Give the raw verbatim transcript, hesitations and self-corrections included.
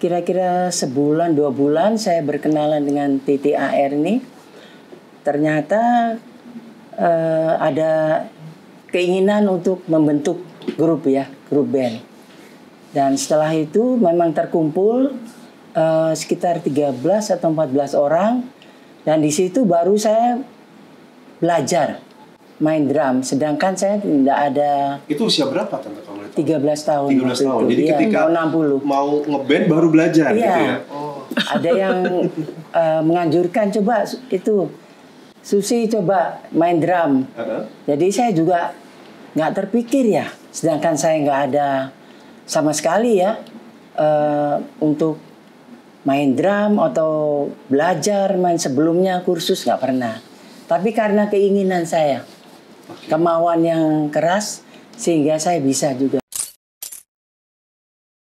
kira-kira sebulan dua bulan saya berkenalan dengan T T A R ini. Ternyata uh, ada keinginan untuk membentuk grup ya, grup band. Dan setelah itu memang terkumpul uh, sekitar tiga belas atau empat belas orang. Dan di situ baru saya belajar main drum. Sedangkan saya tidak ada. Itu usia berapa tante kamu? tiga belas tahun. tiga belas tahun. Jadi ya, ketika enam puluh. mau ngeband baru belajar ya. gitu ya. Oh. Ada yang uh, menganjurkan coba itu Susi coba main drum. Uh-huh. Jadi saya juga nggak terpikir ya. Sedangkan saya nggak ada sama sekali ya uh, untuk main drum atau belajar main sebelumnya kursus nggak pernah. Tapi karena keinginan saya, okay. kemauan yang keras sehingga saya bisa juga.